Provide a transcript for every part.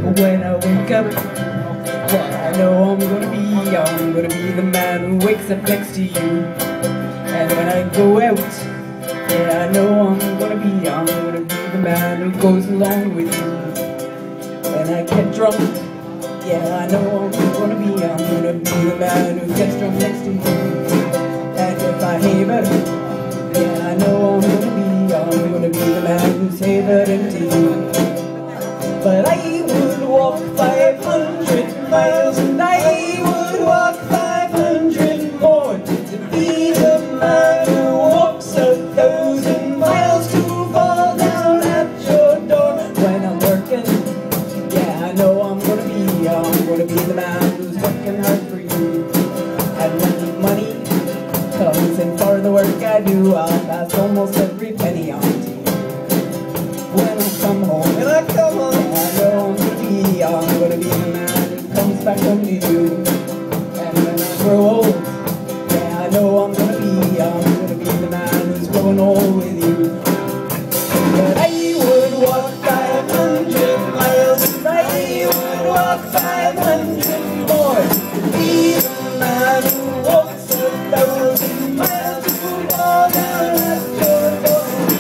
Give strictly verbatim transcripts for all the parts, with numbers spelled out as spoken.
When I wake up, well, I know I'm gonna be, I'm gonna be the man who wakes up next to you. And when I go out, yeah, I know I'm gonna be, I'm gonna be the man who goes along with you. When I get drunk, yeah, I know I'm gonna be, I'm gonna be the man who gets drunk next to you. And if I haver, yeah, I know I'm gonna be, I'm gonna be the man who's havering to you. But I would walk five hundred miles, and I would walk five hundred more to be the man who walks a thousand miles to fall down at your door. When I'm working, yeah, I know I'm gonna be, I'm gonna be the man who's working hard for you. And when the money comes in for the work I do, I'll pass almost every penny on to you. When I come home, when I come home, I know I'm gonna be, I'm gonna be the man who comes back home to you. And when I grow old, yeah, I know I'm gonna be, I'm gonna be the man who's growing old with you. But I would walk five hundred miles, and I would walk five hundred more to be the man who walks a thousand miles to fall down at your door.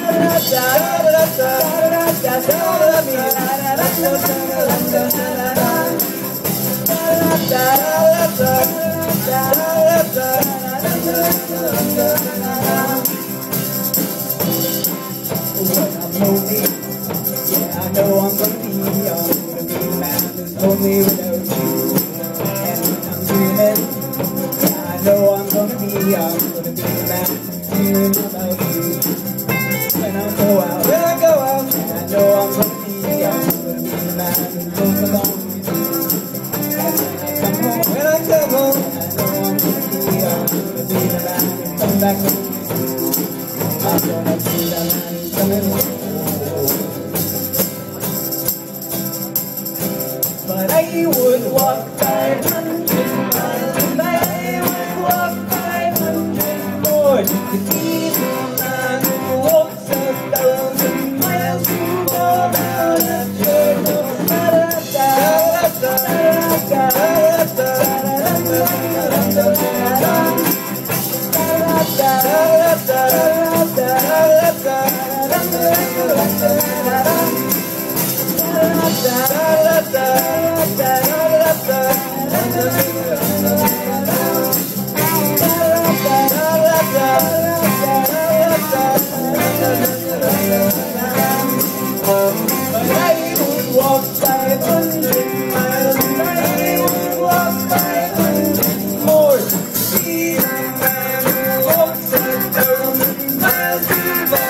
When I'm lonely, yeah, I know I'm gonna be, I'm gonna be the man who's lonely without you. And when I'm dreaming, yeah, I know I'm gonna be, I'm gonna be the man who's dreaming about you. When I go out, when I go out, yeah, I know I'm gonna be, I'm gonna be the man who goes along with you. And when I come home, when I come home, yeah, I know I'm gonna be, I'm gonna be the man who comes back home. I'm gonna be the man who's coming home. But I would walk five hundred miles, and I would walk five hundred more to be the man who walks a thousand miles to fall down at your door. But I would walk five hundred miles, and I would walk five hundred more to be the man who walks a thousand miles to